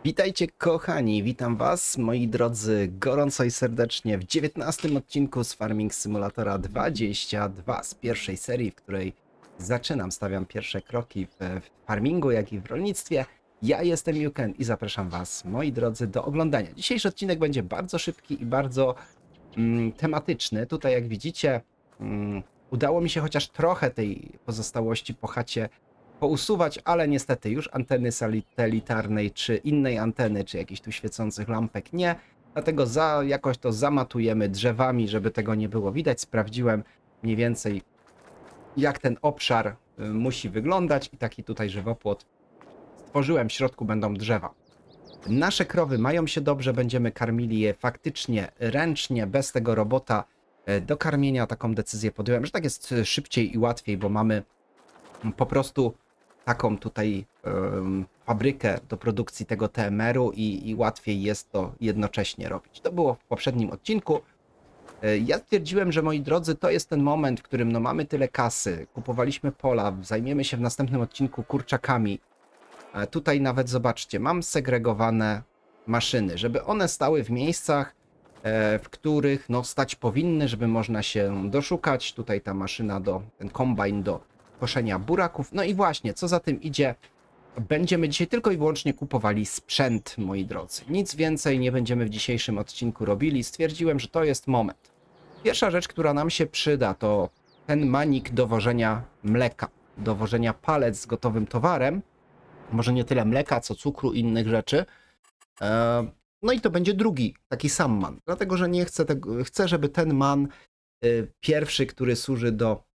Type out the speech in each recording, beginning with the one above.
Witajcie kochani, witam was moi drodzy gorąco i serdecznie w 19 odcinku z Farming Simulatora 22 z pierwszej serii, w której stawiam pierwsze kroki w farmingu, jak i w rolnictwie. Ja jestem Juken i zapraszam was moi drodzy do oglądania. Dzisiejszy odcinek będzie bardzo szybki i bardzo tematyczny. Tutaj jak widzicie udało mi się chociaż trochę tej pozostałości po chacie pousuwać, ale niestety już anteny satelitarnej, czy innej anteny, czy jakichś tu świecących lampek nie. Dlatego jakoś to zamatujemy drzewami, żeby tego nie było widać. Sprawdziłem mniej więcej, jak ten obszar musi wyglądać i taki tutaj żywopłot stworzyłem. W środku będą drzewa. Nasze krowy mają się dobrze, będziemy karmili je faktycznie ręcznie, bez tego robota do karmienia. Taką decyzję podjąłem, że tak jest szybciej i łatwiej, bo mamy po prostu taką tutaj fabrykę do produkcji tego TMR-u i łatwiej jest to jednocześnie robić. To było w poprzednim odcinku. Ja stwierdziłem, że moi drodzy, to jest ten moment, w którym no, mamy tyle kasy, kupowaliśmy pola, zajmiemy się w następnym odcinku kurczakami. Tutaj nawet zobaczcie, mam segregowane maszyny, żeby one stały w miejscach, w których no, stać powinny, żeby można się doszukać. Tutaj ta maszyna, ten kombajn do koszenia buraków. No i właśnie, co za tym idzie, będziemy dzisiaj tylko i wyłącznie kupowali sprzęt, moi drodzy. Nic więcej nie będziemy w dzisiejszym odcinku robili. Stwierdziłem, że to jest moment. Pierwsza rzecz, która nam się przyda, to ten manik do wożenia mleka, do wożenia palet z gotowym towarem. Może nie tyle mleka, co cukru i innych rzeczy. No i to będzie drugi, taki sam man. Dlatego, że nie chcę tego, chcę, żeby ten man pierwszy, który służy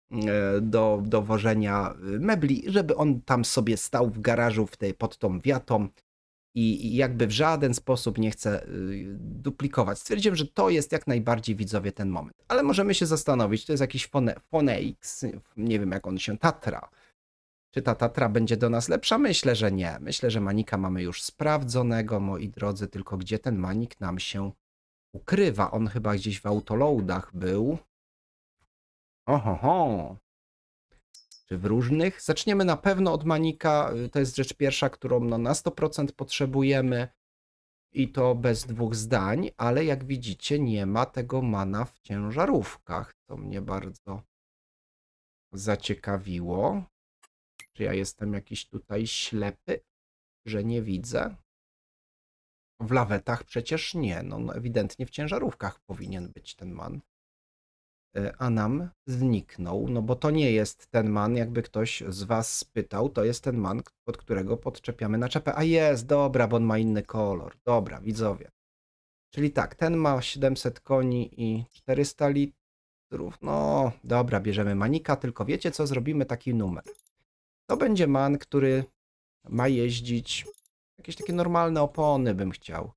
do wożenia mebli, żeby on tam sobie stał w garażu pod tą wiatą i jakby w żaden sposób nie chcę duplikować. Stwierdziłem, że to jest jak najbardziej, widzowie, ten moment. Ale możemy się zastanowić, to jest jakiś Phoenix, nie wiem jak on się, Tatra. Czy ta Tatra będzie do nas lepsza? Myślę, że nie. Myślę, że manika mamy już sprawdzonego, moi drodzy, tylko gdzie ten manik nam się ukrywa? On chyba gdzieś w autoloadach był. Ohoho. Czy w różnych? Zaczniemy na pewno od manika. To jest rzecz pierwsza, którą no, na 100% potrzebujemy. I to bez dwóch zdań, ale jak widzicie, nie ma tego mana w ciężarówkach. To mnie bardzo zaciekawiło. Czy ja jestem jakiś tutaj ślepy, że nie widzę? W lawetach przecież nie. No ewidentnie w ciężarówkach powinien być ten man. A nam zniknął, no bo to nie jest ten man, jakby ktoś z was spytał, to jest ten man, pod którego podczepiamy naczepę. A jest, dobra, bo on ma inny kolor. Dobra, widzowie. Czyli tak, ten ma 700 koni i 400 litrów. No, dobra, bierzemy manika, tylko wiecie co, zrobimy taki numer. To będzie man, który ma jeździć, jakieś takie normalne opony bym chciał.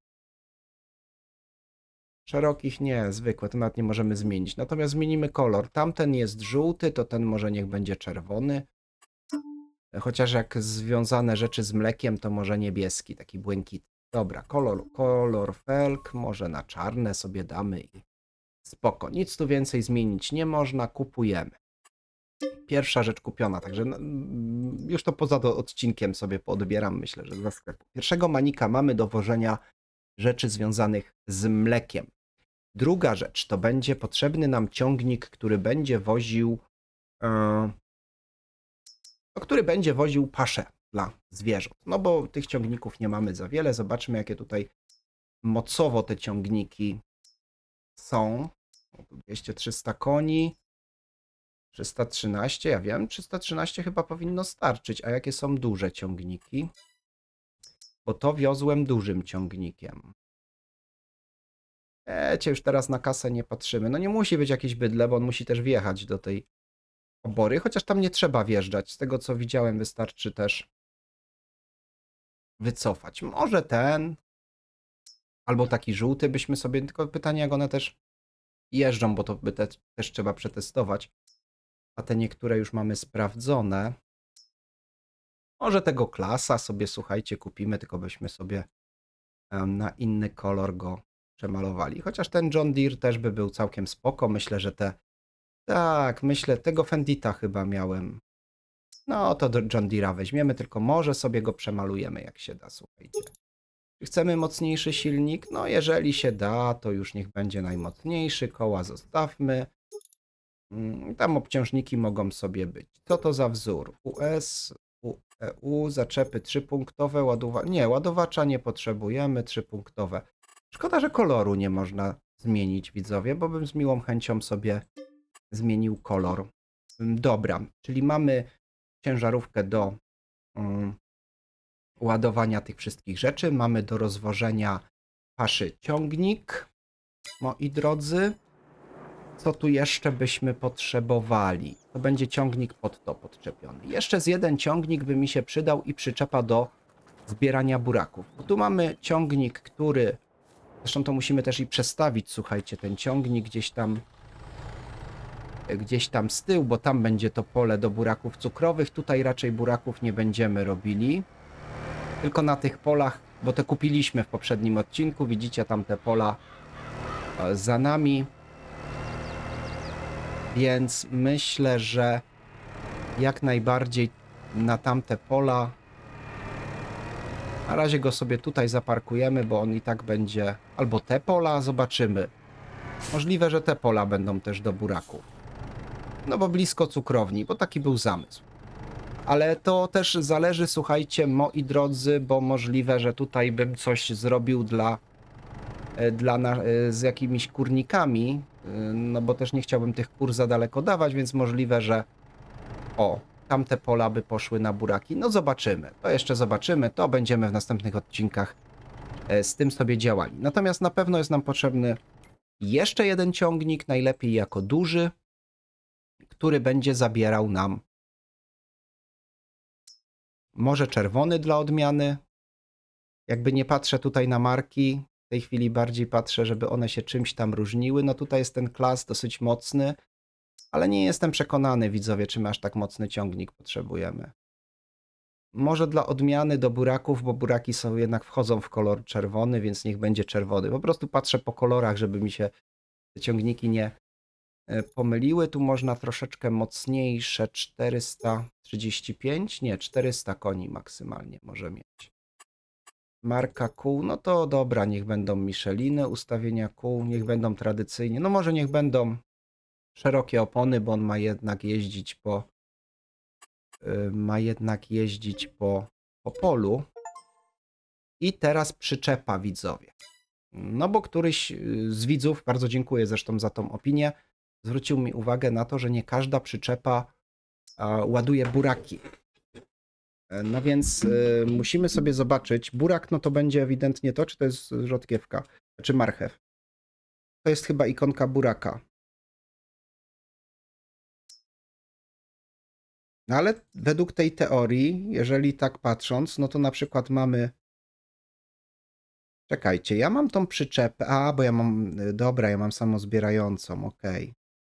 Szerokich nie, zwykłe, to nawet nie możemy zmienić. Natomiast zmienimy kolor. Tamten jest żółty, to ten może niech będzie czerwony. Chociaż jak związane rzeczy z mlekiem, to może niebieski, taki błękitny. Dobra, kolor felk, może na czarne sobie damy i spoko. Nic tu więcej zmienić nie można, kupujemy. Pierwsza rzecz kupiona, także już to poza odcinkiem sobie poodbieram, myślę, że ze sklepu. Pierwszego manika mamy do wożenia rzeczy związanych z mlekiem. Druga rzecz, to będzie potrzebny nam ciągnik, który będzie woził paszę dla zwierząt. No bo tych ciągników nie mamy za wiele. Zobaczmy, jakie tutaj mocowo te ciągniki są. 200-300 koni. 313, ja wiem, 313 chyba powinno starczyć. A jakie są duże ciągniki? Bo to wiozłem dużym ciągnikiem. Już teraz na kasę nie patrzymy. No nie musi być jakieś bydle, bo on musi też wjechać do tej obory, chociaż tam nie trzeba wjeżdżać. Z tego co widziałem, wystarczy też wycofać. Może ten, albo taki żółty byśmy sobie, tylko pytanie jak one też jeżdżą, bo to by też trzeba przetestować. A te niektóre już mamy sprawdzone. Może tego klasa sobie, słuchajcie, kupimy, tylko byśmy sobie na inny kolor go przemalowali. Chociaż ten John Deere też by był całkiem spoko. Myślę, że tak, myślę, tego Fendita chyba miałem. No to do John Deere'a weźmiemy, tylko może sobie go przemalujemy jak się da, słuchajcie. Czy chcemy mocniejszy silnik? No jeżeli się da, to już niech będzie najmocniejszy, koła zostawmy. Tam obciążniki mogą sobie być. Co to za wzór? US, EU, zaczepy 3-punktowe, ładowacza nie potrzebujemy, 3-punktowe. Szkoda, że koloru nie można zmienić, widzowie, bo bym z miłą chęcią sobie zmienił kolor. Dobra, czyli mamy ciężarówkę do ładowania tych wszystkich rzeczy. Mamy do rozwożenia paszy ciągnik, moi drodzy. Co tu jeszcze byśmy potrzebowali? To będzie ciągnik pod to podczepiony. Jeszcze z jeden ciągnik by mi się przydał i przyczepa do zbierania buraków. Bo tu mamy ciągnik, który... Zresztą to musimy też i przestawić, słuchajcie, ten ciągnik gdzieś tam z tyłu, bo tam będzie to pole do buraków cukrowych. Tutaj raczej buraków nie będziemy robili. Tylko na tych polach, bo te kupiliśmy w poprzednim odcinku. Widzicie tam te pola za nami. Więc myślę, że jak najbardziej na tamte pola. Na razie go sobie tutaj zaparkujemy, bo on i tak będzie... Albo te pola, zobaczymy. Możliwe, że te pola będą też do buraków. No bo blisko cukrowni, bo taki był zamysł. Ale to też zależy, słuchajcie, moi drodzy, bo możliwe, że tutaj bym coś zrobił z jakimiś kurnikami, no bo też nie chciałbym tych kur za daleko dawać, więc możliwe, że tamte pola by poszły na buraki. No zobaczymy, to jeszcze zobaczymy, to będziemy w następnych odcinkach z tym sobie działali. Natomiast na pewno jest nam potrzebny jeszcze jeden ciągnik, najlepiej jako duży, który będzie zabierał nam może czerwony dla odmiany. Jakby nie patrzę tutaj na marki, w tej chwili bardziej patrzę, żeby one się czymś tam różniły. No tutaj jest ten klas dosyć mocny, ale nie jestem przekonany, widzowie, czy my aż tak mocny ciągnik potrzebujemy. Może dla odmiany do buraków, bo buraki są jednak wchodzą w kolor czerwony, więc niech będzie czerwony. Po prostu patrzę po kolorach, żeby mi się te ciągniki nie pomyliły. Tu można troszeczkę mocniejsze, 435, nie, 400 koni maksymalnie może mieć. Marka kół, no to dobra, niech będą Micheliny, ustawienia kół, niech będą tradycyjnie, no może niech będą szerokie opony, bo on ma jednak jeździć po polu. I teraz przyczepa, widzowie. No bo któryś z widzów, bardzo dziękuję zresztą za tą opinię, zwrócił mi uwagę na to, że nie każda przyczepa ładuje buraki. No więc musimy sobie zobaczyć. Burak, no to będzie ewidentnie to, czy to jest rzodkiewka, czy marchew. To jest chyba ikonka buraka. No ale według tej teorii, jeżeli tak patrząc, no to na przykład mamy... Czekajcie, ja mam tą przyczepę. Bo ja mam... Dobra, ja mam samozbierającą, okej.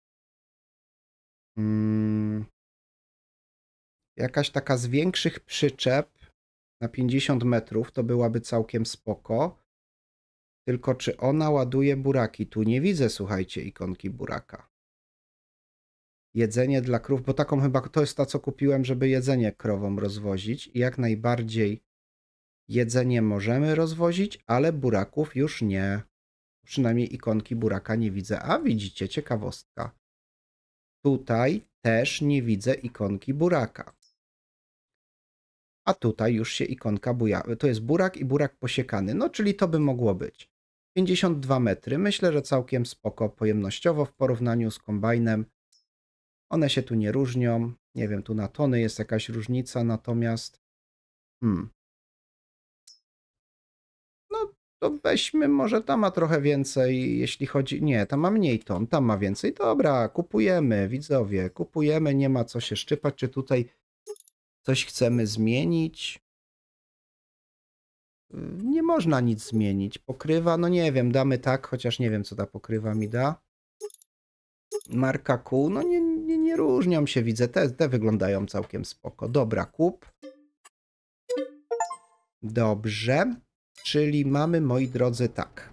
Jakaś taka z większych przyczep na 50 metrów to byłaby całkiem spoko. Tylko czy ona ładuje buraki? Tu nie widzę, słuchajcie, ikonki buraka. Jedzenie dla krów, bo taką chyba to jest ta, co kupiłem, żeby jedzenie krowom rozwozić. I jak najbardziej jedzenie możemy rozwozić, ale buraków już nie. Przynajmniej ikonki buraka nie widzę. A widzicie, ciekawostka. Tutaj też nie widzę ikonki buraka. A tutaj już się ikonka buja. To jest burak i burak posiekany. No, czyli to by mogło być. 52 metry. Myślę, że całkiem spoko pojemnościowo w porównaniu z kombajnem. One się tu nie różnią. Nie wiem, tu na tony jest jakaś różnica, natomiast... No, to weźmy, może ta ma trochę więcej, jeśli chodzi... Nie, ta ma mniej ton, tam ma więcej. Dobra, kupujemy, widzowie, kupujemy, nie ma co się szczypać. Czy tutaj coś chcemy zmienić? Nie można nic zmienić. Pokrywa, no nie wiem, damy tak, chociaż nie wiem, co ta pokrywa mi da. Marka kół, no nie różnią się, widzę, te wyglądają całkiem spoko. Dobra, kup. Dobrze, czyli mamy, moi drodzy, tak.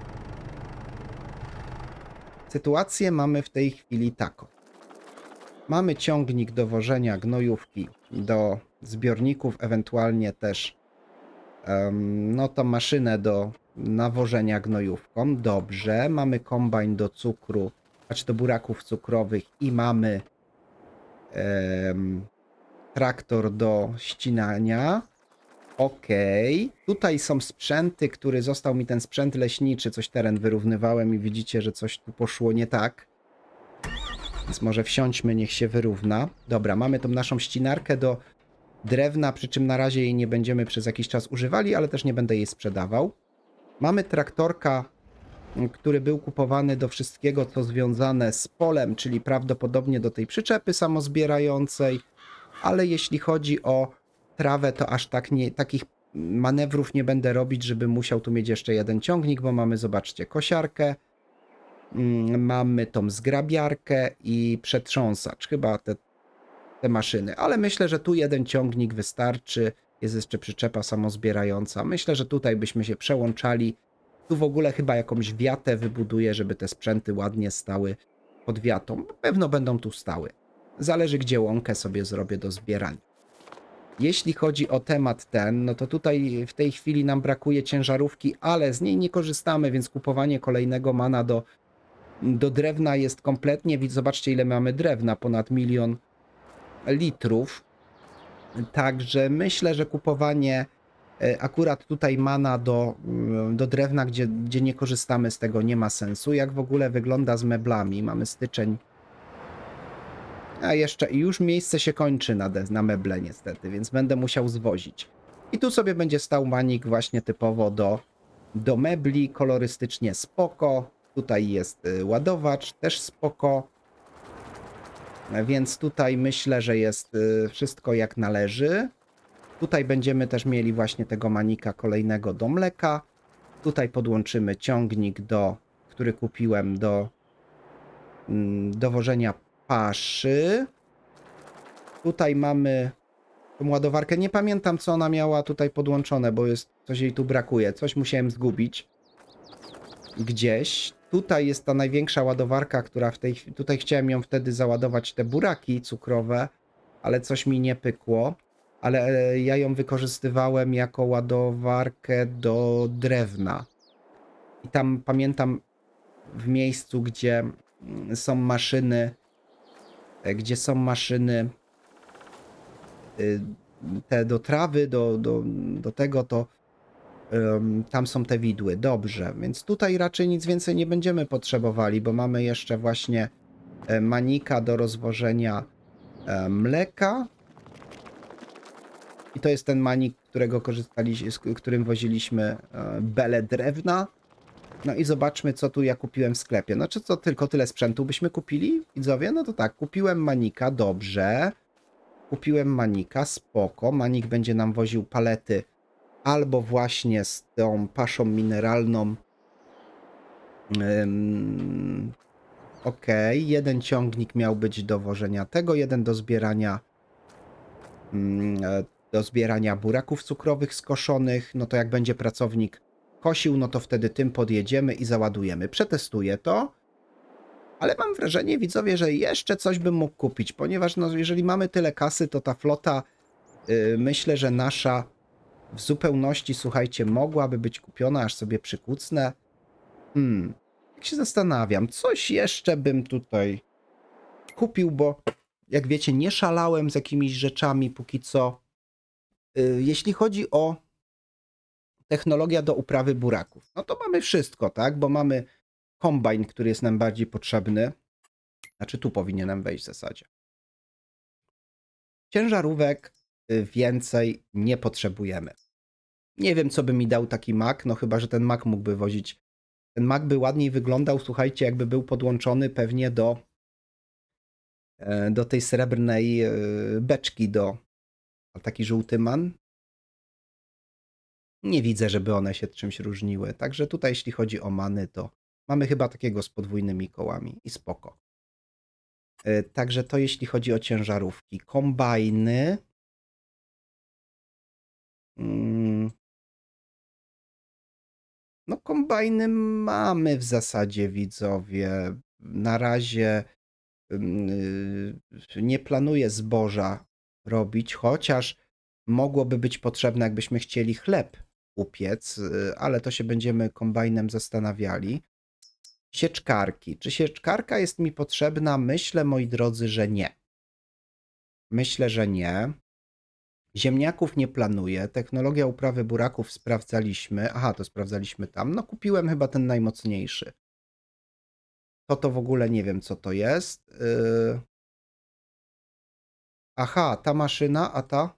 Sytuację mamy w tej chwili taką. Mamy ciągnik do wożenia gnojówki do zbiorników, ewentualnie też no to maszynę do nawożenia gnojówką. Dobrze, mamy kombajn do cukru, znaczy do buraków cukrowych i mamy traktor do ścinania. Okej. Tutaj są sprzęty, który został mi ten sprzęt leśniczy, coś teren wyrównywałem i widzicie, że coś tu poszło nie tak. Więc może wsiądźmy, niech się wyrówna. Dobra, mamy tą naszą ścinarkę do drewna, przy czym na razie jej nie będziemy przez jakiś czas używali, ale też nie będę jej sprzedawał. Mamy traktorka, który był kupowany do wszystkiego, co związane z polem, czyli prawdopodobnie do tej przyczepy samozbierającej, ale jeśli chodzi o trawę, to aż tak nie, takich manewrów nie będę robić, żeby musiał tu mieć jeszcze jeden ciągnik, bo mamy, zobaczcie, kosiarkę, mamy tą zgrabiarkę i przetrząsacz, chyba te maszyny, ale myślę, że tu jeden ciągnik wystarczy, jest jeszcze przyczepa samozbierająca, myślę, że tutaj byśmy się przełączali, tu w ogóle chyba jakąś wiatę wybuduję, żeby te sprzęty ładnie stały pod wiatą, pewno będą tu stały, zależy gdzie łąkę sobie zrobię do zbierania. Jeśli chodzi o temat ten, no to tutaj w tej chwili nam brakuje ciężarówki, ale z niej nie korzystamy, więc kupowanie kolejnego mana do drewna jest kompletnie, zobaczcie ile mamy drewna, ponad 1 000 000 litrów. Także myślę, że kupowanie akurat tutaj mana do drewna, gdzie nie korzystamy z tego, nie ma sensu. Jak w ogóle wygląda z meblami? Mamy styczeń. A jeszcze już miejsce się kończy na meble niestety, więc będę musiał zwozić. I tu sobie będzie stał manik właśnie typowo do mebli, kolorystycznie spoko. Tutaj jest ładowacz, też spoko. Więc tutaj myślę, że jest wszystko jak należy. Tutaj będziemy też mieli właśnie tego manika kolejnego do mleka. Tutaj podłączymy ciągnik, który kupiłem do dowożenia paszy. Tutaj mamy tą ładowarkę. Nie pamiętam, co ona miała tutaj podłączone, bo coś jej tu brakuje. Coś musiałem zgubić gdzieś. Tutaj jest ta największa ładowarka, która tutaj chciałem ją wtedy załadować te buraki cukrowe, ale coś mi nie pykło. Ale ja ją wykorzystywałem jako ładowarkę do drewna. I tam pamiętam w miejscu, gdzie są maszyny, te do trawy, do tego, to tam są te widły. Dobrze, więc tutaj raczej nic więcej nie będziemy potrzebowali, bo mamy jeszcze właśnie manika do rozwożenia mleka. I to jest ten manik, którym woziliśmy belę drewna. No i zobaczmy, co tu ja kupiłem w sklepie. No czy co, tylko tyle sprzętu byśmy kupili, widzowie? No to tak, kupiłem manika, dobrze. Kupiłem manika, spoko. Manik będzie nam woził palety albo właśnie z tą paszą mineralną. Okej, jeden ciągnik miał być do wożenia tego, jeden do zbierania buraków cukrowych skoszonych. No to jak będzie pracownik kosił, no to wtedy tym podjedziemy i załadujemy. Przetestuję to, ale mam wrażenie, widzowie, że jeszcze coś bym mógł kupić, ponieważ no, jeżeli mamy tyle kasy, to ta flota, myślę, że nasza w zupełności, słuchajcie, mogłaby być kupiona, aż sobie przykucnę. Jak się zastanawiam, coś jeszcze bym tutaj kupił, bo jak wiecie, nie szalałem z jakimiś rzeczami póki co. Jeśli chodzi o technologia do uprawy buraków, no to mamy wszystko, tak? Bo mamy kombajn, który jest nam bardziej potrzebny. Znaczy tu powinienem wejść w zasadzie. Ciężarówek więcej nie potrzebujemy. Nie wiem, co by mi dał taki Mac, no chyba, że ten Mac mógłby wozić. Ten Mac by ładniej wyglądał, słuchajcie, jakby był podłączony pewnie do tej srebrnej beczki, taki żółty man. Nie widzę, żeby one się czymś różniły. Także tutaj, jeśli chodzi o many, to mamy chyba takiego z podwójnymi kołami i spoko. Także to jeśli chodzi o ciężarówki. Kombajny. No kombajny mamy w zasadzie, widzowie. Na razie nie planuję zboża robić, chociaż mogłoby być potrzebne, jakbyśmy chcieli chleb upiec, ale to się będziemy kombajnem zastanawiali. Sieczkarki. Czy sieczkarka jest mi potrzebna? Myślę, moi drodzy, że nie. Myślę, że nie. Ziemniaków nie planuję. Technologia uprawy buraków sprawdzaliśmy. Aha, to sprawdzaliśmy tam. No kupiłem chyba ten najmocniejszy. To w ogóle nie wiem, co to jest. Aha, ta maszyna, a ta?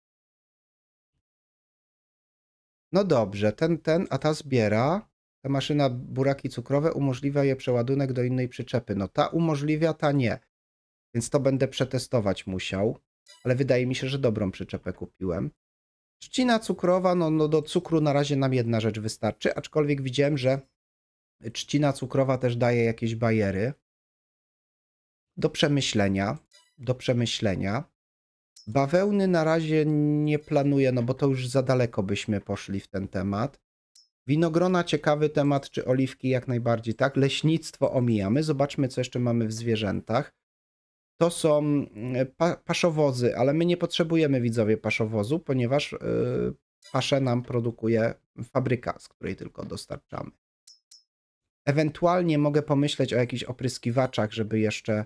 No dobrze, a ta zbiera. Ta maszyna buraki cukrowe umożliwia je przeładunek do innej przyczepy. No ta umożliwia, ta nie. Więc to będę przetestować musiał. Ale wydaje mi się, że dobrą przyczepę kupiłem. Trzcina cukrowa, no do cukru na razie nam jedna rzecz wystarczy, aczkolwiek widziałem, że trzcina cukrowa też daje jakieś bajery. Do przemyślenia. Do przemyślenia. Bawełny na razie nie planuję, no bo to już za daleko byśmy poszli w ten temat. Winogrona ciekawy temat, czy oliwki jak najbardziej, tak? Leśnictwo omijamy. Zobaczmy, co jeszcze mamy w zwierzętach. To są paszowozy, ale my nie potrzebujemy, widzowie, paszowozu, ponieważ paszę nam produkuje fabryka, z której tylko dostarczamy. Ewentualnie mogę pomyśleć o jakichś opryskiwaczach, żeby jeszcze...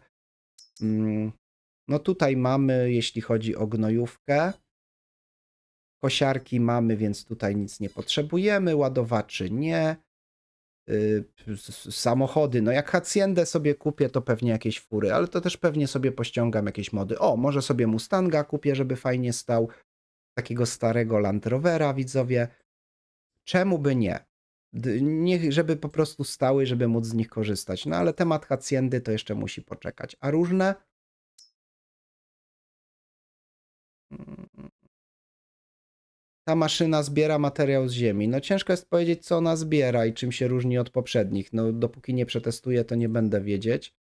No tutaj mamy, jeśli chodzi o gnojówkę. Kosiarki mamy, więc tutaj nic nie potrzebujemy. Ładowaczy nie. Samochody, no jak Haciendę sobie kupię, to pewnie jakieś fury, ale to też pewnie sobie pościągam jakieś mody. O, może sobie Mustanga kupię, żeby fajnie stał. Takiego starego Land Rovera, widzowie. Czemu by nie? Niech, żeby po prostu stały, żeby móc z nich korzystać. No ale temat Haciendy to jeszcze musi poczekać. A różne? Ta maszyna zbiera materiał z ziemi. No ciężko jest powiedzieć, co ona zbiera i czym się różni od poprzednich. No dopóki nie przetestuję, to nie będę wiedzieć.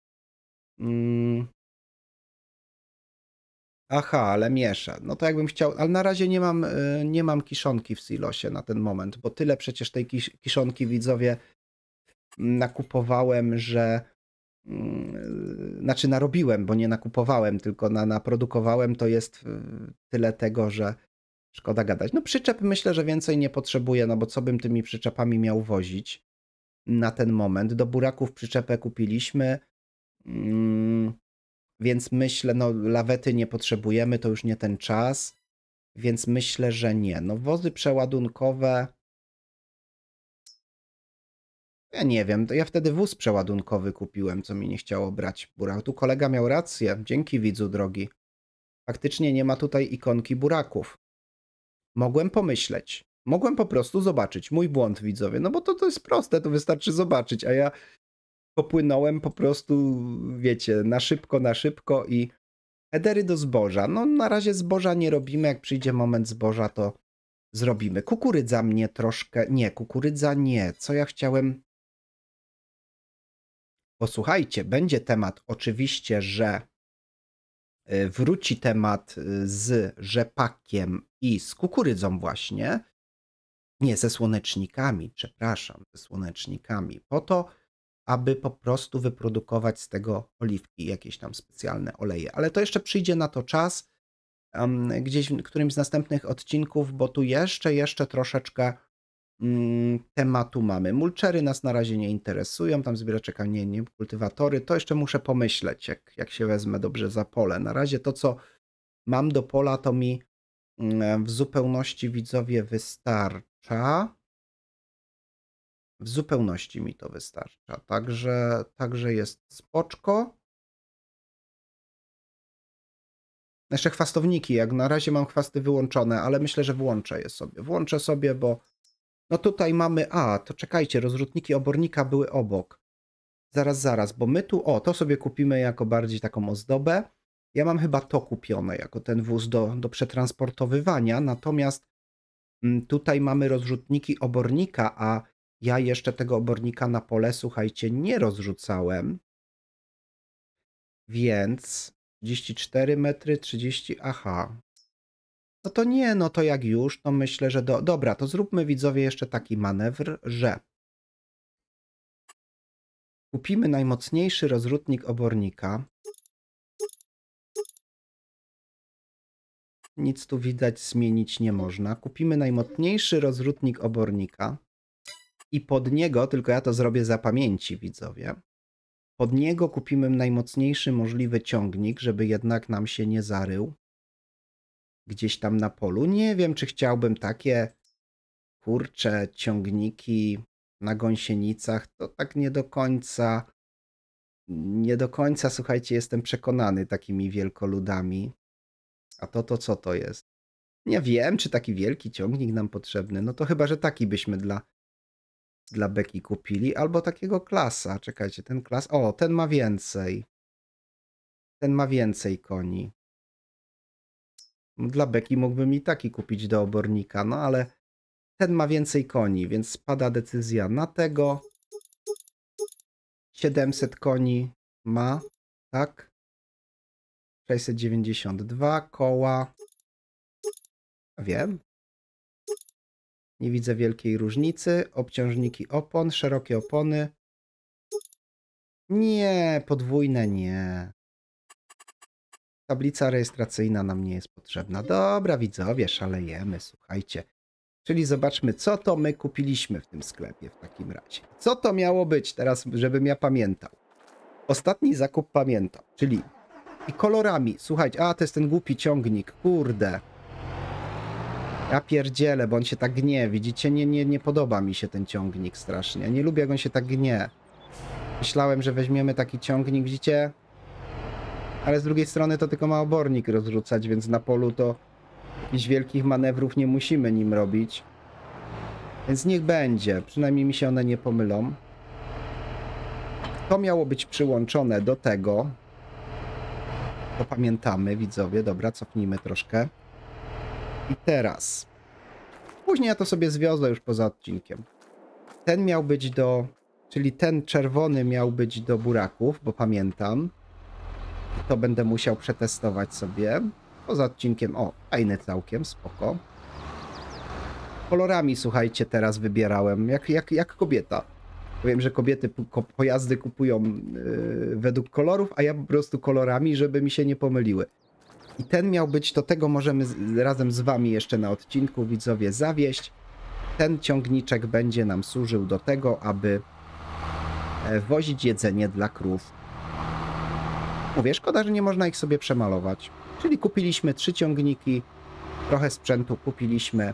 Aha, ale miesza. No to jakbym chciał, ale na razie nie mam kiszonki w silosie na ten moment, bo tyle przecież tej kiszonki, widzowie, nakupowałem, że znaczy narobiłem, bo nie nakupowałem, tylko naprodukowałem, to jest tyle tego, że szkoda gadać. No przyczep myślę, że więcej nie potrzebuję, no bo co bym tymi przyczepami miał wozić na ten moment. Do buraków przyczepę kupiliśmy, więc myślę, no lawety nie potrzebujemy, to już nie ten czas, więc myślę, że nie. No wozy przeładunkowe, ja nie wiem, to ja wtedy wóz przeładunkowy kupiłem, co mi nie chciało brać burak. Tu kolega miał rację, dzięki widzu drogi. Faktycznie nie ma tutaj ikonki buraków. Mogłem pomyśleć, mogłem po prostu zobaczyć, mój błąd, widzowie, no bo to jest proste, to wystarczy zobaczyć, a ja popłynąłem po prostu, wiecie, na szybko i headery do zboża. No na razie zboża nie robimy, jak przyjdzie moment zboża, to zrobimy. Kukurydza mnie troszkę, nie, kukurydza nie, co ja chciałem... Posłuchajcie, będzie temat oczywiście, że wróci temat z rzepakiem i z kukurydzą właśnie. Nie, ze słonecznikami, przepraszam, ze słonecznikami. Po to, aby po prostu wyprodukować z tego oliwki, jakieś tam specjalne oleje. Ale to jeszcze przyjdzie na to czas, gdzieś w którymś z następnych odcinków, bo tu jeszcze troszeczkę tematu mamy. Mulczery nas na razie nie interesują, tam zbieracze kamieni, kultywatory, to jeszcze muszę pomyśleć, jak się wezmę dobrze za pole. Na razie to, co mam do pola, to mi w zupełności, widzowie, wystarcza. W zupełności mi to wystarcza, także jest spoczko. Jeszcze chwastowniki, jak na razie mam chwasty wyłączone, ale myślę, że włączę je sobie. Włączę sobie, bo no tutaj mamy, to czekajcie, rozrzutniki obornika były obok. Zaraz, bo my tu, to sobie kupimy jako bardziej taką ozdobę. Ja mam chyba to kupione jako ten wóz do przetransportowywania, natomiast tutaj mamy rozrzutniki obornika, a ja jeszcze tego obornika na pole, słuchajcie, nie rozrzucałem. Więc 34 metry, 30, aha. No to nie, no to jak już, to myślę, że dobra, to zróbmy, widzowie, jeszcze taki manewr, że kupimy najmocniejszy rozrzutnik obornika. Nic tu widać, zmienić nie można. Kupimy najmocniejszy rozrzutnik obornika i pod niego, tylko ja to zrobię za pamięci, widzowie, pod niego kupimy najmocniejszy możliwy ciągnik, żeby jednak nam się nie zarył gdzieś tam na polu. Nie wiem, czy chciałbym takie, kurcze, ciągniki na gąsienicach. To tak nie do końca, słuchajcie, jestem przekonany takimi wielkoludami. A to co to jest? Nie wiem, czy taki wielki ciągnik nam potrzebny. No to chyba, że taki byśmy dla beki kupili, albo takiego klasa. Czekajcie, ten klas... O, ten ma więcej. Ten ma więcej koni. Dla beki mógłbym i taki kupić do obornika, no ale ten ma więcej koni, więc spada decyzja na tego. 700 koni ma, tak? 692 koła. Wiem. Nie widzę wielkiej różnicy. Obciążniki opon, szerokie opony. Nie, podwójne nie. Tablica rejestracyjna nam nie jest potrzebna. Dobra, widzowie, szalejemy, słuchajcie. Czyli zobaczmy, co to my kupiliśmy w tym sklepie w takim razie. Co to miało być teraz, żebym ja pamiętał? Ostatni zakup pamiętam, czyli i kolorami. Słuchajcie, a to jest ten głupi ciągnik, kurde. Ja pierdzielę, bo on się tak gnie, widzicie? Nie podoba mi się ten ciągnik strasznie. Nie lubię, jak on się tak gnie. Myślałem, że weźmiemy taki ciągnik, widzicie? Ale z drugiej strony to tylko ma obornik rozrzucać, więc na polu to jakichś wielkich manewrów nie musimy nim robić. Więc niech będzie, przynajmniej mi się one nie pomylą. To miało być przyłączone do tego. To pamiętamy, widzowie. Dobra, cofnijmy troszkę. I teraz. Później ja to sobie zwiozę już poza odcinkiem. Ten miał być do... Czyli ten czerwony miał być do buraków, bo pamiętam. To będę musiał przetestować sobie. Poza odcinkiem, o, fajny całkiem, spoko. Kolorami, słuchajcie, teraz wybierałem, jak kobieta. Powiem, że kobiety pojazdy kupują według kolorów, a ja po prostu kolorami, żeby mi się nie pomyliły. I ten miał być, do tego możemy razem z wami jeszcze na odcinku, widzowie, zawieść. Ten ciągniczek będzie nam służył do tego, aby wozić jedzenie dla krów. Mówię, szkoda, że nie można ich sobie przemalować. Czyli kupiliśmy 3 ciągniki, trochę sprzętu kupiliśmy.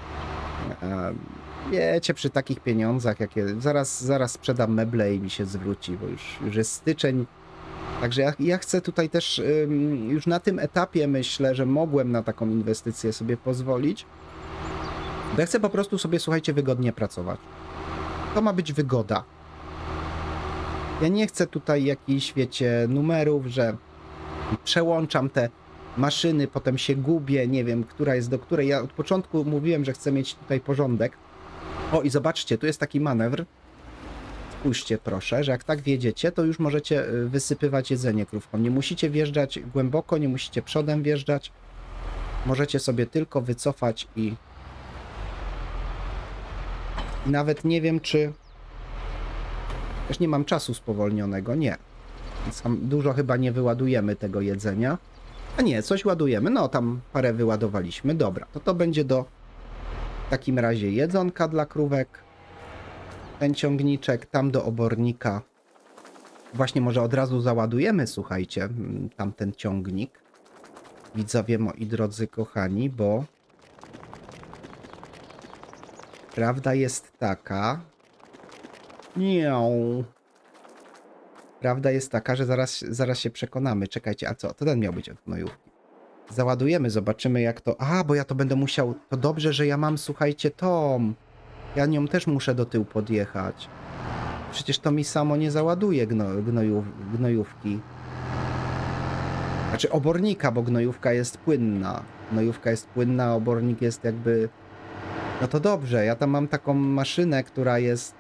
Wiecie, przy takich pieniądzach, jakie zaraz sprzedam meble i mi się zwróci, bo już jest styczeń. Także ja chcę tutaj też, już na tym etapie myślę, że mogłem na taką inwestycję sobie pozwolić. Bo ja chcę po prostu sobie, słuchajcie, wygodnie pracować. To ma być wygoda. Ja nie chcę tutaj jakichś, wiecie, numerów, że przełączam te maszyny, potem się gubię, nie wiem, która jest do której. Ja od początku mówiłem, że chcę mieć tutaj porządek. O, i zobaczcie, tu jest taki manewr. Spójrzcie proszę, że jak tak wiedziecie, to już możecie wysypywać jedzenie krówkom. Nie musicie wjeżdżać głęboko, nie musicie przodem wjeżdżać. Możecie sobie tylko wycofać i nawet nie wiem, czy... Też nie mam czasu spowolnionego, nie. Więc dużo chyba nie wyładujemy tego jedzenia. A nie, coś ładujemy. No, tam parę wyładowaliśmy. Dobra, to będzie do w takim razie jedzonka dla krówek. Ten ciągniczek, tam do obornika. Właśnie może od razu załadujemy, słuchajcie, tamten ciągnik. Widzowie moi drodzy kochani, bo prawda jest taka... Prawda jest taka, że zaraz się przekonamy. Czekajcie, a co? To ten miał być od gnojówki. Załadujemy, zobaczymy jak to... A, bo ja to będę musiał... To dobrze, że ja mam, słuchajcie, tą. Ja nią też muszę do tyłu podjechać. Przecież to mi samo nie załaduje gnojówki. Znaczy obornika, bo gnojówka jest płynna. Gnojówka jest płynna, a obornik jest jakby... No to dobrze, ja tam mam taką maszynę, która jest...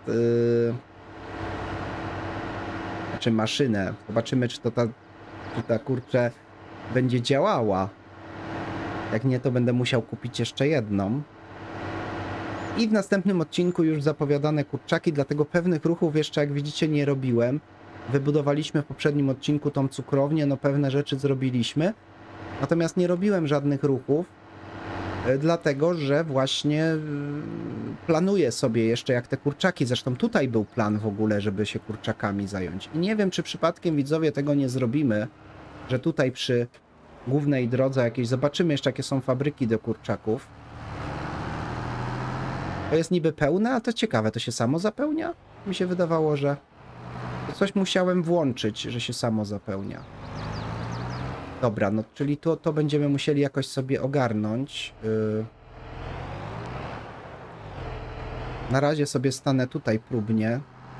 Znaczy maszynę. Zobaczymy, czy ta kurczę będzie działała. Jak nie, to będę musiał kupić jeszcze jedną. I w następnym odcinku już zapowiadane kurczaki, dlatego pewnych ruchów jeszcze, jak widzicie, nie robiłem. Wybudowaliśmy w poprzednim odcinku tą cukrownię, no pewne rzeczy zrobiliśmy. Natomiast nie robiłem żadnych ruchów, dlatego że właśnie planuję sobie jeszcze jak te kurczaki, zresztą tutaj był plan w ogóle, żeby się kurczakami zająć. I nie wiem, czy przypadkiem widzowie tego nie zrobimy, że tutaj przy głównej drodze jakieś, zobaczymy jeszcze jakie są fabryki do kurczaków. To jest niby pełne, a to ciekawe, to się samo zapełnia? Mi się wydawało, że coś musiałem włączyć, że się samo zapełnia. Dobra, no czyli to będziemy musieli jakoś sobie ogarnąć. Na razie sobie stanę tutaj próbnie.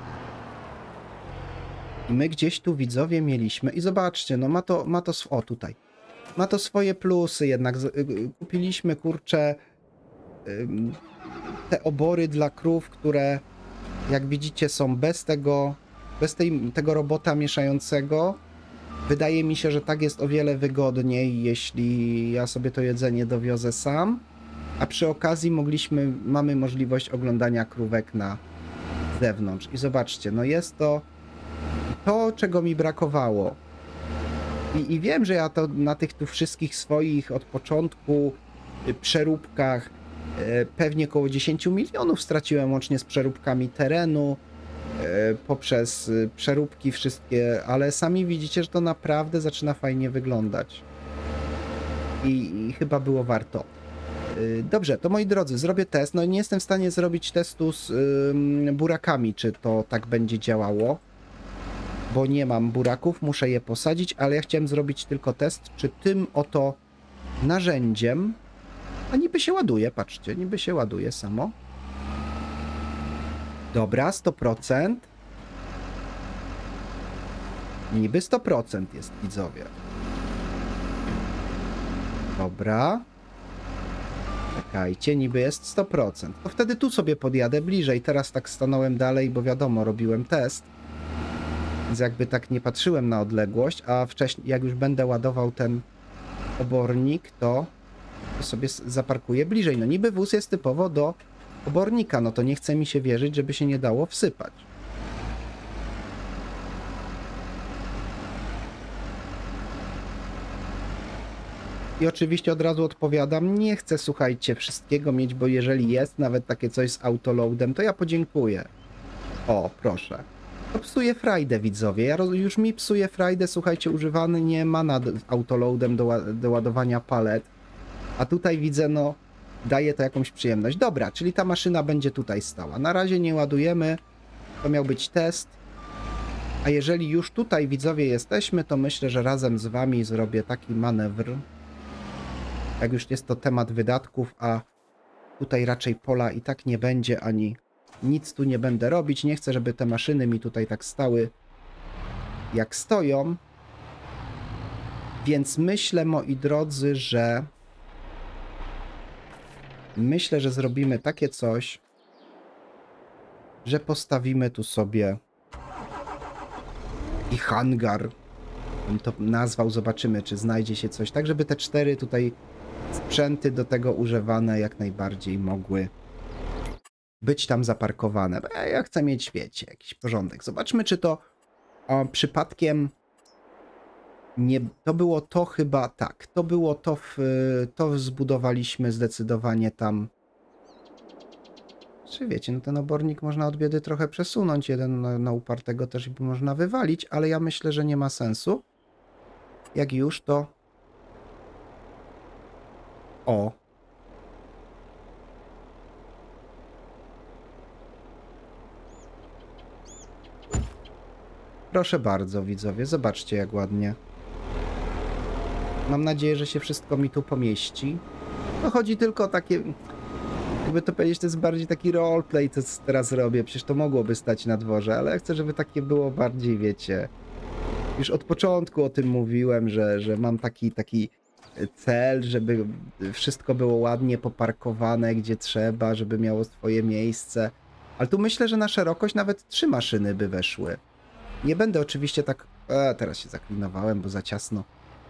I my gdzieś tu widzowie mieliśmy. I zobaczcie, no o tutaj. Ma to swoje plusy jednak. Kupiliśmy, kurczę, te obory dla krów, które jak widzicie są bez tego robota mieszającego. Wydaje mi się, że tak jest o wiele wygodniej, jeśli ja sobie to jedzenie dowiozę sam, a przy okazji mamy możliwość oglądania krówek na zewnątrz. I zobaczcie, no jest to, czego mi brakowało. I wiem, że ja to na tych tu wszystkich swoich od początku przeróbkach pewnie około 10 milionów straciłem łącznie z przeróbkami terenu, poprzez przeróbki wszystkie, ale sami widzicie, że to naprawdę zaczyna fajnie wyglądać. I chyba było warto. Dobrze, to moi drodzy, zrobię test. No nie jestem w stanie zrobić testu z burakami, czy to tak będzie działało, bo nie mam buraków, muszę je posadzić, ale ja chciałem zrobić tylko test, czy tym oto narzędziem, a niby się ładuje, patrzcie, niby się ładuje samo. Dobra, 100%. Niby 100% jest, widzowie. Dobra. Czekajcie, niby jest 100%. To wtedy tu sobie podjadę bliżej. Teraz tak stanąłem dalej, bo wiadomo, robiłem test. Więc jakby tak nie patrzyłem na odległość, a wcześniej, jak już będę ładował ten obornik, to sobie zaparkuję bliżej. No niby wóz jest typowo do obornika, no to nie chce mi się wierzyć, żeby się nie dało wsypać. I oczywiście od razu odpowiadam, nie chcę, słuchajcie, wszystkiego mieć, bo jeżeli jest nawet takie coś z autoloadem, to ja podziękuję. O, proszę. To psuje frajdę, widzowie. Już mi psuje frajdę, słuchajcie, używany nie ma nad autoloadem do ładowania palet. A tutaj widzę, no, daje to jakąś przyjemność. Dobra, czyli ta maszyna będzie tutaj stała. Na razie nie ładujemy. To miał być test. A jeżeli już tutaj, widzowie, jesteśmy, to myślę, że razem z wami zrobię taki manewr. Jak już jest to temat wydatków, a tutaj raczej pola i tak nie będzie, ani nic tu nie będę robić. Nie chcę, żeby te maszyny mi tutaj tak stały, jak stoją. Więc myślę, moi drodzy, że zrobimy takie coś, że postawimy tu sobie i hangar. Bym to nazwał, zobaczymy, czy znajdzie się coś. Tak, żeby te 4 tutaj sprzęty do tego używane jak najbardziej mogły być tam zaparkowane. Bo ja chcę mieć, wiecie, jakiś porządek. Zobaczmy, czy to przypadkiem nie... To było to chyba... Tak, to było to to zbudowaliśmy zdecydowanie tam. Czy wiecie, no ten obornik można od biedy trochę przesunąć. Jeden na upartego też by można wywalić, ale ja myślę, że nie ma sensu. Jak już, to... O! Proszę bardzo, widzowie, zobaczcie jak ładnie. Mam nadzieję, że się wszystko mi tu pomieści. No chodzi tylko o takie... Jakby to powiedzieć, to jest bardziej taki roleplay, co teraz robię. Przecież to mogłoby stać na dworze, ale ja chcę, żeby takie było bardziej, wiecie... Już od początku o tym mówiłem, że mam taki cel, żeby wszystko było ładnie poparkowane, gdzie trzeba, żeby miało swoje miejsce. Ale tu myślę, że na szerokość nawet 3 maszyny by weszły. Nie będę oczywiście tak... teraz się zaklinowałem, bo za ciasno.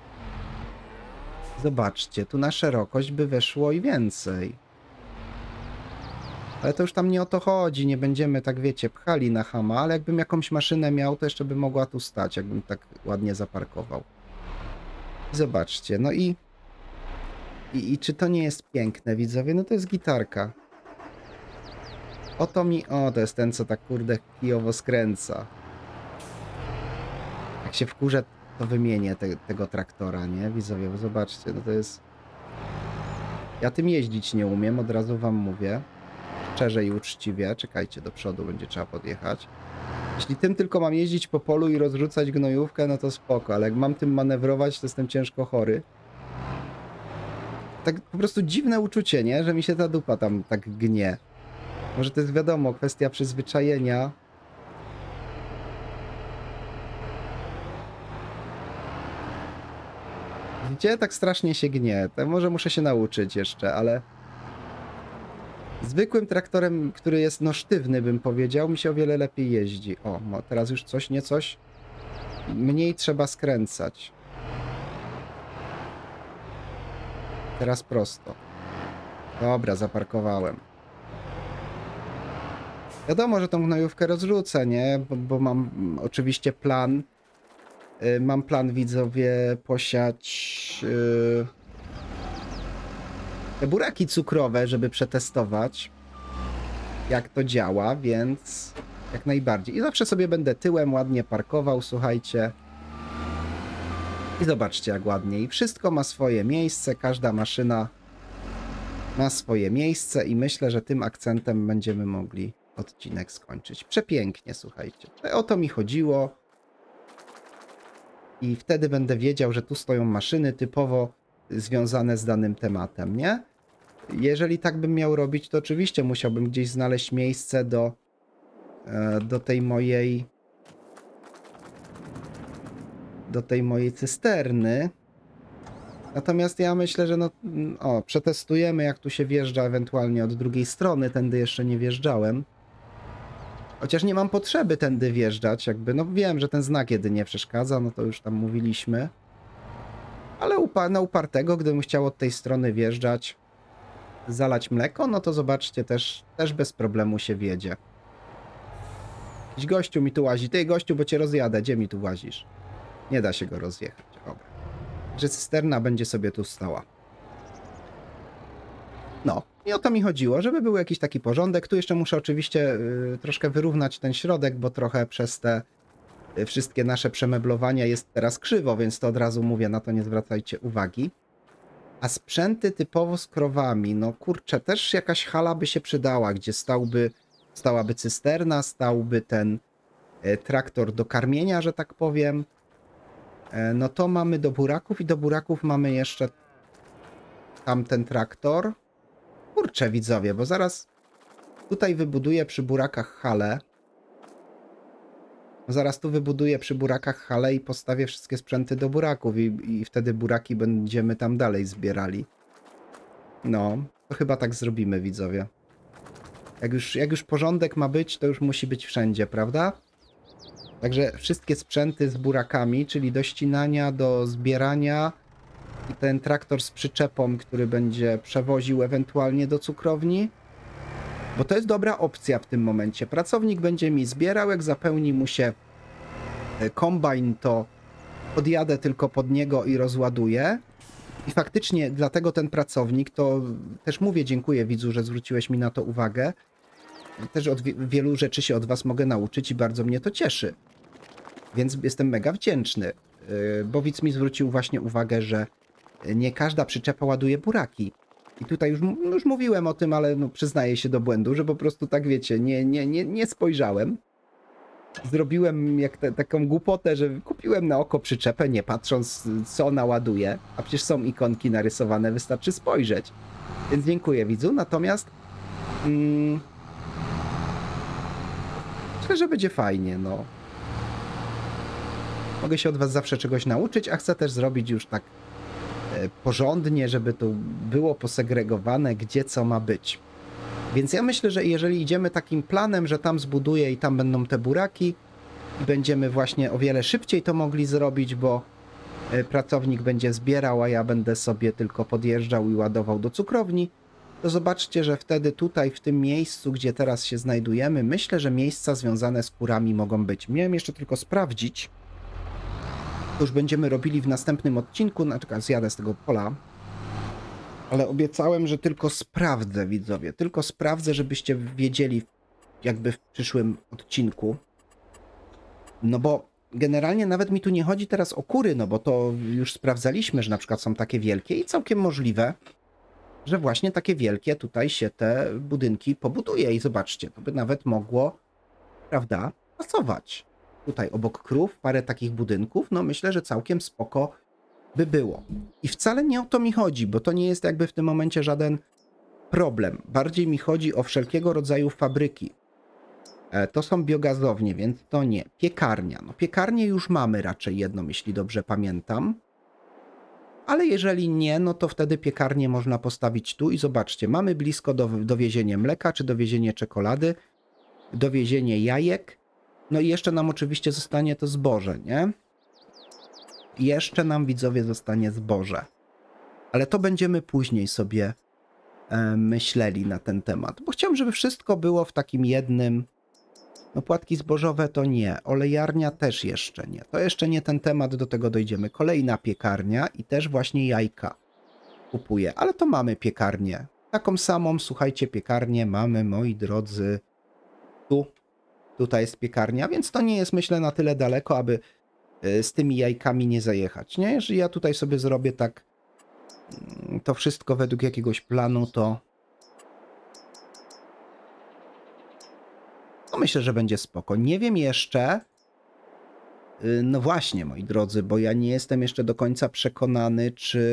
Zobaczcie, tu na szerokość by weszło i więcej. Ale to już tam nie o to chodzi, nie będziemy tak, wiecie, pchali na chama, ale jakbym jakąś maszynę miał, to jeszcze by mogła tu stać, jakbym tak ładnie zaparkował. Zobaczcie, no i czy to nie jest piękne, widzowie? No to jest gitarka. Oto mi... O, to jest ten, co tak kurde kijowo skręca. Jak się wkurzę, to wymienię tego traktora, nie? Widzowie, bo zobaczcie, no to jest... Ja tym jeździć nie umiem, od razu wam mówię. Szczerze i uczciwie. Czekajcie, do przodu będzie trzeba podjechać. Jeśli tym tylko mam jeździć po polu i rozrzucać gnojówkę, no to spoko, ale jak mam tym manewrować, to jestem ciężko chory. Tak po prostu dziwne uczucie, nie? Że mi się ta dupa tam tak gnie. Może to jest wiadomo, kwestia przyzwyczajenia. Widzicie? Tak strasznie się gnie. To może muszę się nauczyć jeszcze, ale... Zwykłym traktorem, który jest no sztywny, bym powiedział, mi się o wiele lepiej jeździ. O, teraz już coś, nie coś. Mniej trzeba skręcać. Teraz prosto. Dobra, zaparkowałem. Wiadomo, że tą gnojówkę rozrzucę, nie? Bo mam oczywiście plan. Mam plan, widzowie, posiać te buraki cukrowe, żeby przetestować, jak to działa, więc jak najbardziej. I zawsze sobie będę tyłem ładnie parkował, słuchajcie. I zobaczcie, jak ładnie. I wszystko ma swoje miejsce, każda maszyna ma swoje miejsce i myślę, że tym akcentem będziemy mogli odcinek skończyć. Przepięknie, słuchajcie. O to mi chodziło. I wtedy będę wiedział, że tu stoją maszyny typowo związane z danym tematem, nie? Jeżeli tak bym miał robić, to oczywiście musiałbym gdzieś znaleźć miejsce do tej mojej cysterny. Natomiast ja myślę, że no, przetestujemy, jak tu się wjeżdża ewentualnie od drugiej strony. Tędy jeszcze nie wjeżdżałem. Chociaż nie mam potrzeby tędy wjeżdżać, jakby, no wiem, że ten znak jedynie przeszkadza, no to już tam mówiliśmy. Ale na upartego, gdybym chciał od tej strony wjeżdżać, zalać mleko, no to zobaczcie, też bez problemu się wjedzie. Jakiś gościu mi tu łazi. Ty, gościu, bo cię rozjadę. Gdzie mi tu łazisz? Nie da się go rozjechać. Dobra. Że cysterna będzie sobie tu stała. No. I o to mi chodziło, żeby był jakiś taki porządek. Tu jeszcze muszę oczywiście troszkę wyrównać ten środek, bo trochę przez te wszystkie nasze przemeblowania jest teraz krzywo, więc to od razu mówię, na to nie zwracajcie uwagi. A sprzęty typowo z krowami, no kurczę, też jakaś hala by się przydała, gdzie stałaby cysterna, stałby ten traktor do karmienia, że tak powiem. No to mamy do buraków i do buraków mamy jeszcze tamten traktor. Kurczę, widzowie, bo zaraz tutaj wybuduję przy burakach halę. Zaraz tu wybuduję przy burakach halę i postawię wszystkie sprzęty do buraków i wtedy buraki będziemy tam dalej zbierali. No, to chyba tak zrobimy, widzowie. Jak już porządek ma być, to już musi być wszędzie, prawda? Także wszystkie sprzęty z burakami, czyli do ścinania, do zbierania i ten traktor z przyczepą, który będzie przewoził ewentualnie do cukrowni. Bo to jest dobra opcja w tym momencie. Pracownik będzie mi zbierał, jak zapełni mu się kombajn, to podjadę tylko pod niego i rozładuję. I faktycznie dlatego ten pracownik, to też mówię, dziękuję widzu, że zwróciłeś mi na to uwagę. Też od wielu rzeczy się od was mogę nauczyć i bardzo mnie to cieszy. Więc jestem mega wdzięczny, bo widz mi zwrócił właśnie uwagę, że nie każda przyczepa ładuje buraki. I tutaj już mówiłem o tym, ale no, przyznaję się do błędu, że po prostu tak wiecie, nie spojrzałem. Zrobiłem taką głupotę, że kupiłem na oko przyczepę, nie patrząc co ona ładuje, a przecież są ikonki narysowane, wystarczy spojrzeć. Więc dziękuję widzu, natomiast myślę, że będzie fajnie, no. Mogę się od was zawsze czegoś nauczyć, a chcę też zrobić już tak porządnie, żeby to było posegregowane, gdzie co ma być. Więc ja myślę, że jeżeli idziemy takim planem, że tam zbuduję i tam będą te buraki i będziemy właśnie o wiele szybciej to mogli zrobić, bo pracownik będzie zbierał, a ja będę sobie tylko podjeżdżał i ładował do cukrowni, to zobaczcie, że wtedy tutaj w tym miejscu, gdzie teraz się znajdujemy, myślę, że miejsca związane z kurami mogą być. Miałem jeszcze tylko sprawdzić, To już będziemy robili w następnym odcinku. Czekaj, zjadę z tego pola. Ale obiecałem, że tylko sprawdzę, widzowie. Tylko sprawdzę, żebyście wiedzieli jakby w przyszłym odcinku. No bo generalnie nawet mi tu nie chodzi teraz o kury, no bo to już sprawdzaliśmy, że na przykład są takie wielkie i całkiem możliwe, że właśnie takie wielkie tutaj się te budynki pobuduje. I zobaczcie, to by nawet mogło, prawda, pasować. Tutaj obok krów parę takich budynków, no myślę, że całkiem spoko by było. I wcale nie o to mi chodzi, bo to nie jest jakby w tym momencie żaden problem. Bardziej mi chodzi o wszelkiego rodzaju fabryki. To są biogazownie, więc to nie. Piekarnia. No piekarnię już mamy raczej jedną, jeśli dobrze pamiętam. Ale jeżeli nie, no to wtedy piekarnię można postawić tu i zobaczcie, mamy blisko dowiezienie mleka, czy dowiezienie czekolady, dowiezienie jajek. No i jeszcze nam oczywiście zostanie to zboże, nie? Jeszcze nam, widzowie, zostanie zboże. Ale to będziemy później sobie myśleli na ten temat. Bo chciałem, żeby wszystko było w takim jednym... No płatki zbożowe to nie. Olejarnia też jeszcze nie. To jeszcze nie ten temat, do tego dojdziemy. Kolejna piekarnia i też właśnie jajka kupuję. Ale to mamy piekarnię. Taką samą, słuchajcie, piekarnię mamy, moi drodzy, tu. Tutaj jest piekarnia, więc to nie jest, myślę, na tyle daleko, aby z tymi jajkami nie zajechać, nie? Jeżeli ja tutaj sobie zrobię tak to wszystko według jakiegoś planu, to no myślę, że będzie spoko. Nie wiem jeszcze, no właśnie, moi drodzy, bo ja nie jestem jeszcze do końca przekonany,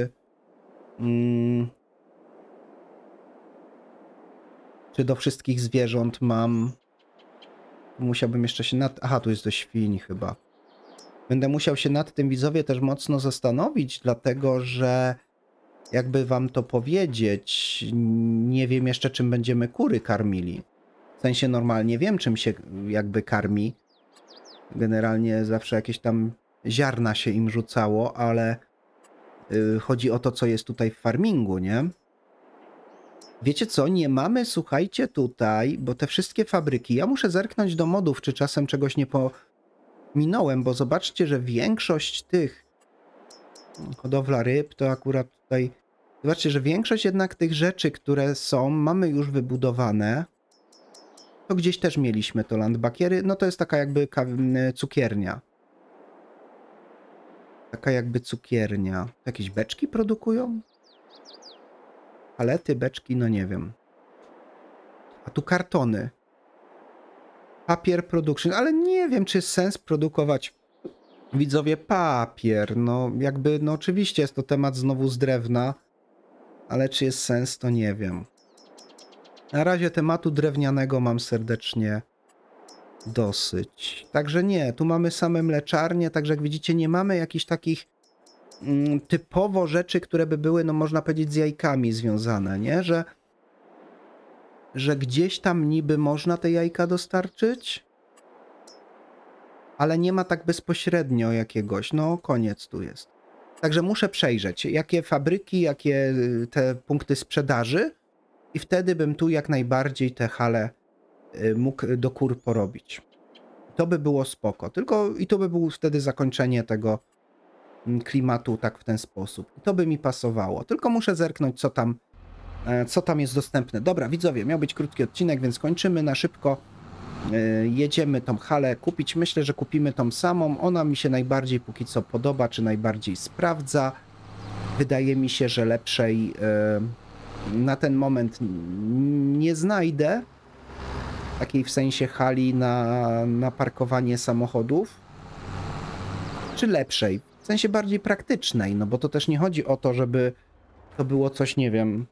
czy do wszystkich zwierząt mam... Musiałbym jeszcze się Aha, tu jest do świń chyba. Będę musiał się nad tym, widzowie, też mocno zastanowić, dlatego że jakby wam to powiedzieć, nie wiem jeszcze, czym będziemy kury karmili. W sensie normalnie wiem, czym się jakby karmi. Generalnie zawsze jakieś tam ziarna się im rzucało, ale chodzi o to, co jest tutaj w farmingu, nie? Wiecie co, nie mamy, słuchajcie, tutaj, bo te wszystkie fabryki, ja muszę zerknąć do modów, czy czasem czegoś nie pominąłem, bo zobaczcie, że większość tych hodowla ryb, to akurat tutaj, zobaczcie, że większość jednak tych rzeczy, które są, mamy już wybudowane. To gdzieś też mieliśmy to landbakiery, no to jest taka jakby cukiernia. Taka jakby cukiernia. Jakieś beczki produkują? Palety, beczki, no nie wiem. A tu kartony. Papier production, ale nie wiem, czy jest sens produkować, widzowie, papier. No jakby, no oczywiście jest to temat znowu z drewna, ale czy jest sens, to nie wiem. Na razie tematu drewnianego mam serdecznie dosyć. Także nie, tu mamy same mleczarnie, także jak widzicie, nie mamy jakichś takich typowo rzeczy, które by były, no można powiedzieć, z jajkami związane, nie? Że gdzieś tam niby można te jajka dostarczyć, ale nie ma tak bezpośrednio jakiegoś, no koniec tu jest. Także muszę przejrzeć, jakie fabryki, jakie te punkty sprzedaży i wtedy bym tu jak najbardziej te hale mógł do kur porobić. To by było spoko, tylko i to by było wtedy zakończenie tego klimatu tak w ten sposób. I to by mi pasowało. Tylko muszę zerknąć, co tam jest dostępne. Dobra, widzowie, miał być krótki odcinek, więc kończymy na szybko. Jedziemy tą halę kupić. Myślę, że kupimy tą samą. Ona mi się najbardziej póki co podoba, czy najbardziej sprawdza. Wydaje mi się, że lepszej na ten moment nie znajdę. Takiej w sensie hali na parkowanie samochodów. Czy lepszej? W sensie bardziej praktycznej, no bo to też nie chodzi o to, żeby to było coś, nie wiem,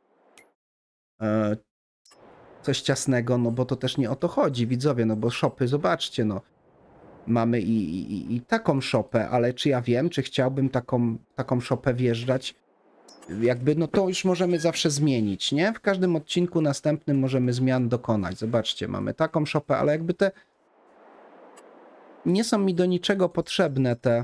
coś ciasnego, no bo to też nie o to chodzi, widzowie, no bo shopy, zobaczcie, no mamy i taką shopę, ale czy ja wiem, czy chciałbym taką shopę wjeżdżać? Jakby, no to już możemy zawsze zmienić, nie? W każdym odcinku następnym możemy zmian dokonać. Zobaczcie, mamy taką shopę, ale jakby te nie są mi do niczego potrzebne te.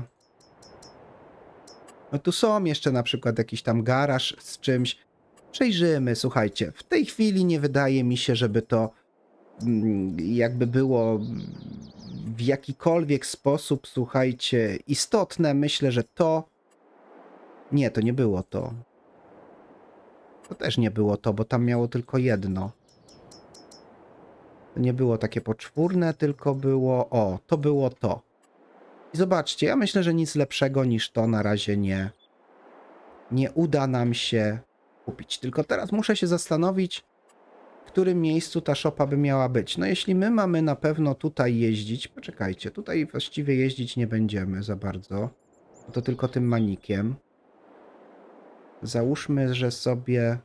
No tu są jeszcze na przykład jakiś tam garaż z czymś. Przejrzymy, słuchajcie. W tej chwili nie wydaje mi się, żeby to jakby było w jakikolwiek sposób, słuchajcie, istotne. Myślę, że to... Nie, to nie było to. To też nie było to, bo tam miało tylko jedno. To nie było takie poczwórne, tylko było... O, to było to. I zobaczcie, ja myślę, że nic lepszego niż to na razie nie uda nam się kupić. Tylko teraz muszę się zastanowić, w którym miejscu ta szopa by miała być. No jeśli my mamy na pewno tutaj jeździć... Poczekajcie, tutaj właściwie jeździć nie będziemy za bardzo. To tylko tym manikiem. Załóżmy, że sobie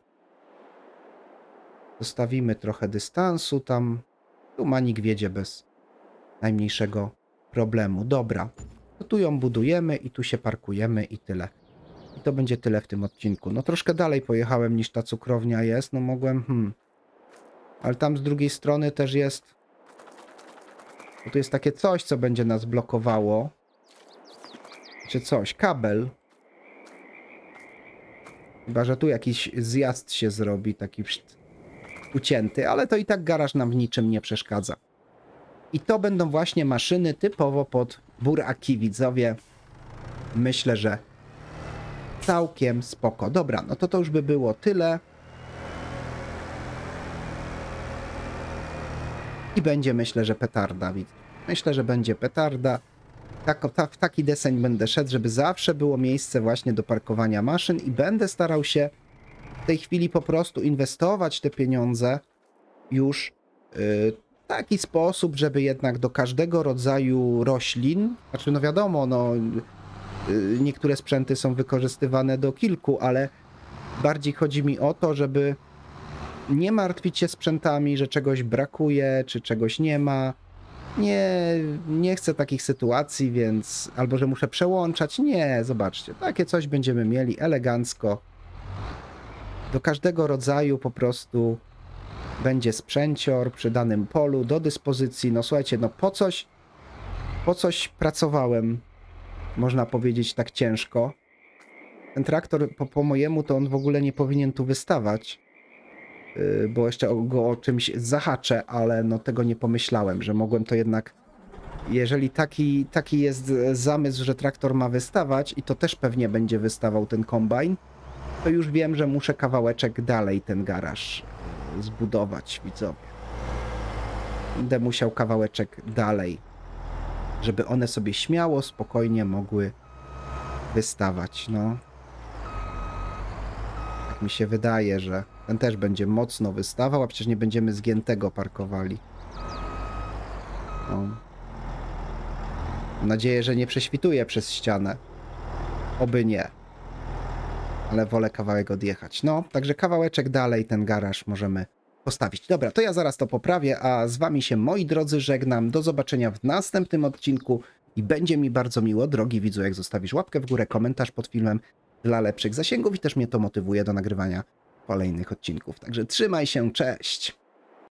zostawimy trochę dystansu tam. Tu manik wiedzie bez najmniejszego problemu. Dobra, to tu ją budujemy i tu się parkujemy i tyle. I to będzie tyle w tym odcinku. No troszkę dalej pojechałem niż ta cukrownia jest. No mogłem... Ale tam z drugiej strony też jest... Bo tu jest takie coś, co będzie nas blokowało. Czy coś, kabel. Chyba że tu jakiś zjazd się zrobi, taki ucięty, ale to i tak garaż nam w niczym nie przeszkadza. I to będą właśnie maszyny typowo pod buraki, widzowie. Myślę, że całkiem spoko. Dobra, no to już by było tyle. I będzie, myślę, że petarda. Myślę, że będzie petarda. W taki deseń będę szedł, żeby zawsze było miejsce właśnie do parkowania maszyn i będę starał się w tej chwili po prostu inwestować te pieniądze już w taki sposób, żeby jednak do każdego rodzaju roślin, znaczy no wiadomo, no niektóre sprzęty są wykorzystywane do kilku, ale bardziej chodzi mi o to, żeby nie martwić się sprzętami, że czegoś brakuje, czy czegoś nie ma. Nie chcę takich sytuacji, więc albo że muszę przełączać. Nie, zobaczcie, takie coś będziemy mieli elegancko. Do każdego rodzaju po prostu będzie sprzęcior przy danym polu do dyspozycji. No słuchajcie, no po coś pracowałem, można powiedzieć tak ciężko. Ten traktor po mojemu to on w ogóle nie powinien tu wystawać. Bo jeszcze go o czymś zahaczę, ale no tego nie pomyślałem, że mogłem to jednak, jeżeli taki jest zamysł, że traktor ma wystawać i to też pewnie będzie wystawał ten kombajn, to już wiem, że muszę kawałeczek dalej ten garaż zbudować, widzowie. Będę musiał kawałeczek dalej, żeby one sobie śmiało, spokojnie mogły wystawać, no. Tak mi się wydaje, że ten też będzie mocno wystawał, a przecież nie będziemy zgiętego parkowali. No. Mam nadzieję, że nie prześwituje przez ścianę. Oby nie. Ale wolę kawałek odjechać. No, także kawałeczek dalej ten garaż możemy postawić. Dobra, to ja zaraz to poprawię, a z wami się, moi drodzy, żegnam. Do zobaczenia w następnym odcinku i będzie mi bardzo miło, drogi widzu, jak zostawisz łapkę w górę, komentarz pod filmem dla lepszych zasięgów i też mnie to motywuje do nagrywania kolejnych odcinków. Także trzymaj się, cześć!